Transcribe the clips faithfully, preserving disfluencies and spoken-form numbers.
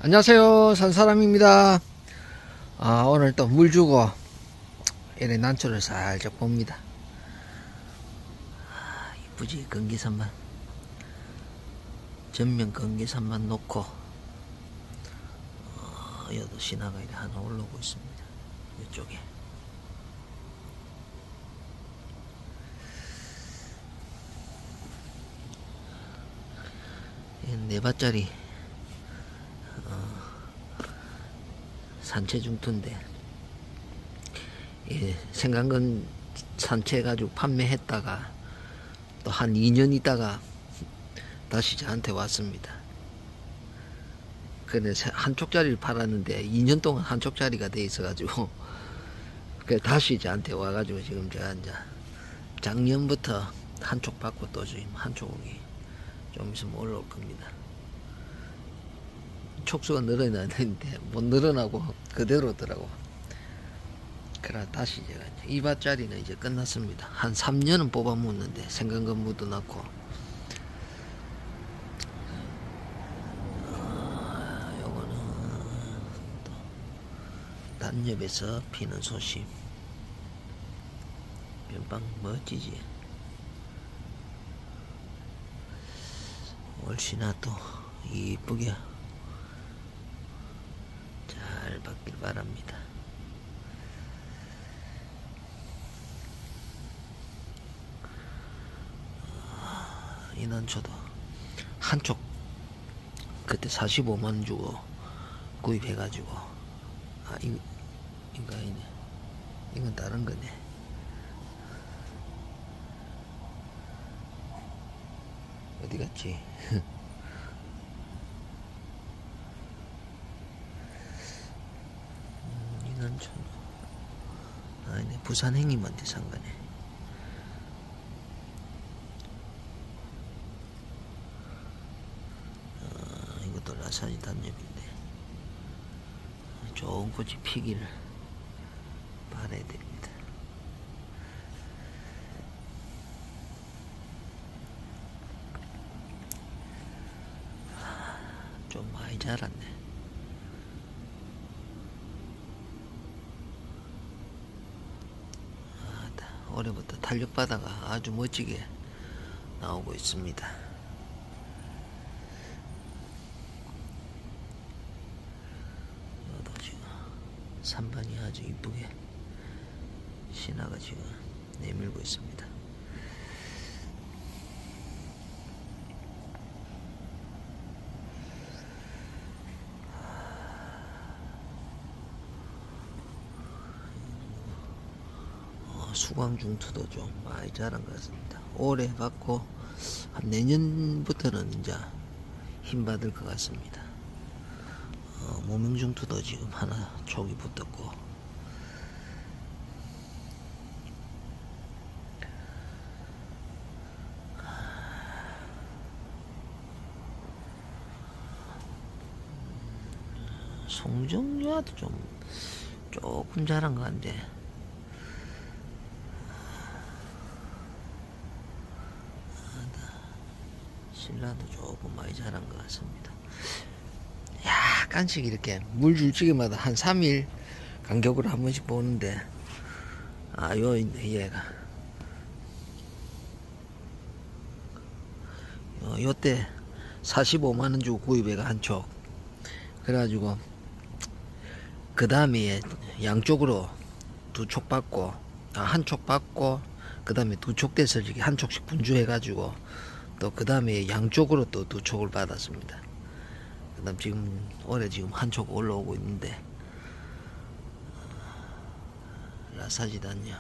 안녕하세요, 산사람입니다. 아, 오늘 또 물 주고 이래 난초를 살짝 봅니다. 아, 이쁘지? 건기산만 전면 건기산만 놓고 어, 여도 신화가 이래 하나 올라오고 있습니다. 이쪽에 네 밭짜리 어, 산채 중투인데 예, 생강근 산채해가지고 판매했다가 또 한 이 년 있다가 다시 저한테 왔습니다. 근데 한쪽짜리를 팔았는데 이 년 동안 한쪽짜리가 돼 있어가지고 그 다시 저한테 와가지고 지금 제가 이제 작년부터 한쪽 받고 또 지금 한쪽이 좀 있으면 올라올 겁니다. 촉수가 늘어나야 되는데 못 늘어나고 그대로더라고. 그래 다시 제가 이제 이 밭짜리는 이제 끝났습니다. 한 삼 년은 뽑아 묻는데 생강근 묻어놨고 어, 요거는 또 단엽에서 피는 소심. 변방 멋지지. 월시나 또 이쁘게 잘 받길 바랍니다. 이 난초도 한쪽 그때 사십오만 원 주고 구입해가지고 아 이, 이거 아니네. 이건 다른 거네. 어디 갔지? 음, 이 난초는 아니네. 부산 행님한테 산 거네. 라사지 단엽인데 좋은 꽃이 피기를 바라야 됩니다. 좀 많이 자랐네. 아, 올해부터 탄력바다가 아주 멋지게 나오고 있습니다. 산반이 아주 이쁘게 신화가 지금 내밀고 있습니다. 어, 수광중투도 좀 많이 자란 것 같습니다. 올해 받고 한 내년부터는 이제 힘 받을 것 같습니다. 어, 모명중투도 지금 하나 촉이 붙었고 송정류와도 좀 조금 자란 것 같은데 신라도 조금 많이 자란 것 같습니다. 약간씩 이렇게 물 줄 적마다 한 삼 일 간격으로 한 번씩 보는데 아 요 얘가 요, 요때 사십오만 원 주고 구입해가 한쪽 그래가지고 그 다음에 양쪽으로 두 촉 받고 아, 한 촉 받고 그 다음에 두 촉 돼서 이렇게 한 촉씩 분주해가지고 또 그 다음에 양쪽으로 또 두 촉을 받았습니다. 그 다음 지금 올해 지금 한 촉 올라오고 있는데 라사지단요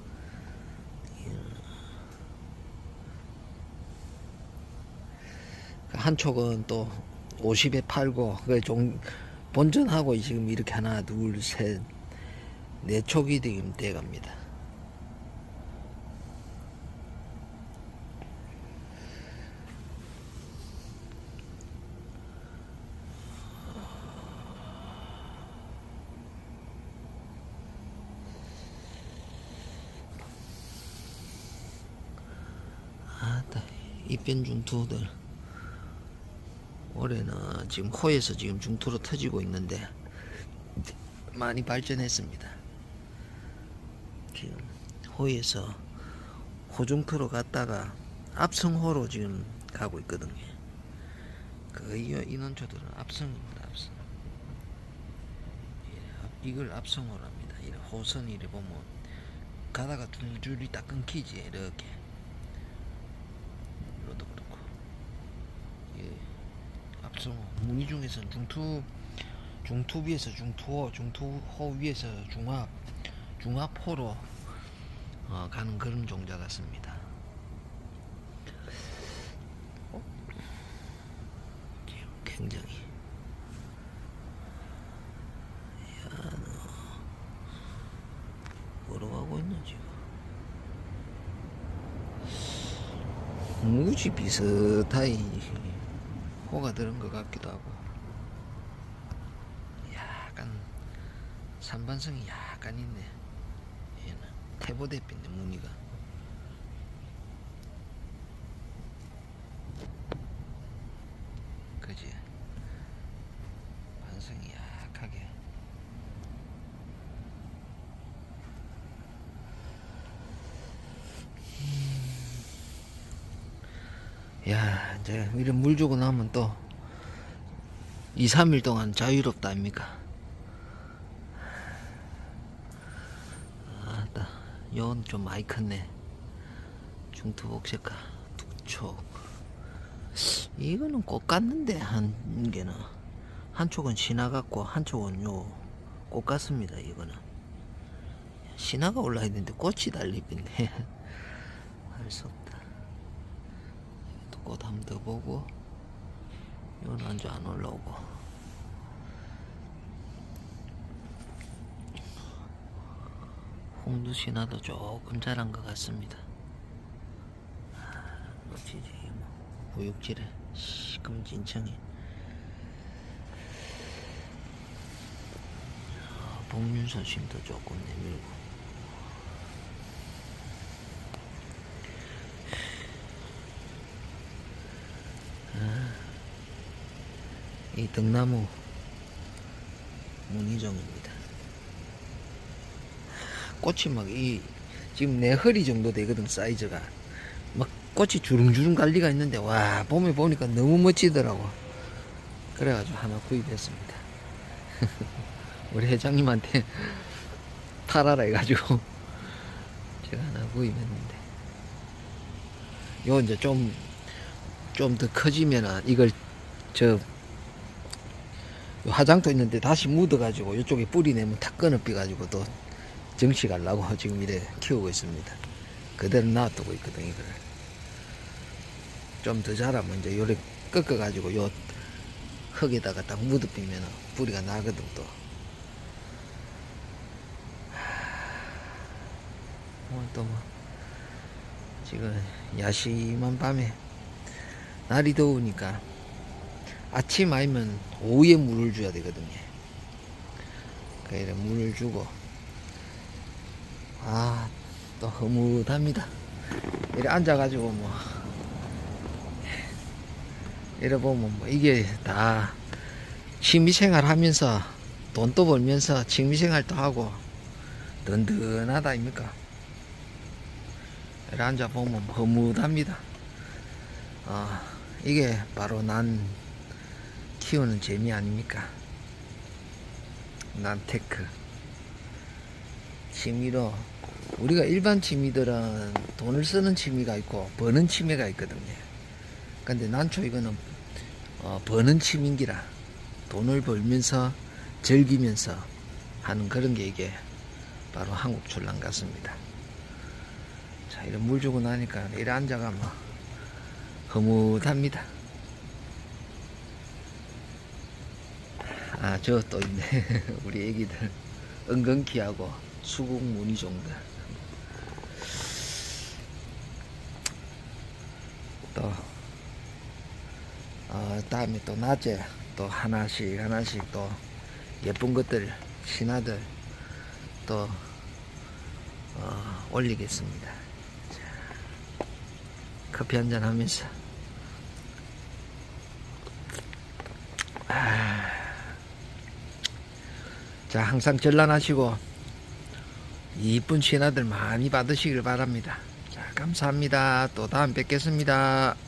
한 촉은 또 오십에 팔고 그 종 본전하고 지금 이렇게 하나 둘 셋 네 촉이 지금 돼갑니다. 아따 입변중투들 올해는 지금 호에서 지금 중투로 터지고 있는데 많이 발전했습니다. 지금 호에서 호중투로 갔다가 압성호로 지금 가고 있거든요. 그 인원초들은 압성입니다. 압성. 이걸 압성호랍니다. 이 호선이 이래 보면 가다가 두 줄이 딱 끊기지. 이렇게 이것도 그렇고. 예. 압성호 무늬 중에서는 중투 중투 위에서 중투호, 중투호 위에서 중압, 중압호로 어, 가는 그런 종자 같습니다. 굉장히 야, 너 뭐로 가고 있나 지금? 무지 비슷하게 호가 들은 것 같기도 하고, 약간 산반성이 약간 있네. 얘는 태보대빛네 무늬가. 그지? 반성이 약하게. 야, 이제 이런 물 주고 나면 또 이, 삼 일 동안 자유롭다 아닙니까? 아따, 요건 좀 많이 컸네. 중투복색화, 툭촉. 이거는 꽃 같는데, 한 개는. 한쪽은 신화 같고, 한쪽은 요, 꽃 같습니다, 이거는. 신화가 올라있는데 꽃이 달리있네. 할 수 없다. 꽃 한 번 더 보고, 이건 완전 안 올라오고. 홍두 신화도 조금 자란 것 같습니다. 멋지지, 뭐. 구육질에 시금진청이. 복륜선 심도 조금 내밀고. 이 등나무 무늬종입니다. 꽃이 막 이 지금 내 허리 정도 되거든, 사이즈가. 막 꽃이 주릉주릉 달리가 있는데, 와, 봄에 보니까 너무 멋지더라고. 그래가지고 하나 구입했습니다. 우리 회장님한테 팔아라 해가지고 제가 하나 구입했는데, 요 이제 좀 좀 더 커지면은 이걸 저 화장도 있는데 다시 묻어가지고 이쪽에 뿌리 내면 탁 끊어삐가지고 또 정식하려고 지금 이래 키우고 있습니다. 그대로 놔두고 있거든. 이걸 좀 더 자라면 이제 요래 꺾어가지고 요 흙에다가 딱 묻어삐면 뿌리가 나거든. 또 오늘 또 뭐 지금 야심한 밤에 날이 더우니까 아침 아니면 오후에 물을 줘야 되거든요. 그래 물을 주고, 아, 또 흐뭇합니다. 이래 앉아가지고 뭐 이래 보면 뭐 이게 다 취미생활 하면서 돈도 벌면서 취미생활도 하고 든든하다 아닙니까? 이래 앉아보면 흐뭇합니다. 아, 이게 바로 난 키우는 재미 아닙니까? 난 테크 취미로. 우리가 일반 취미들은 돈을 쓰는 취미가 있고 버는 취미가 있거든요. 근데 난초 이거는 어, 버는 취미인기라 돈을 벌면서 즐기면서 하는 그런 게 이게 바로 한국 출란 같습니다. 자, 이런 물 주고 나니까 이래 앉아가 뭐 흐뭇합니다. 아, 저 또 있네. 우리 애기들 은근키하고 수국 무늬종들. 또 어, 다음에 또 낮에 또 하나씩 하나씩 또 예쁜 것들, 신화들 또 어, 올리겠습니다. 자, 커피 한잔 하면서 아, 자, 항상 전란하시고 이쁜 신하들 많이 받으시길 바랍니다. 자, 감사합니다. 또 다음 뵙겠습니다.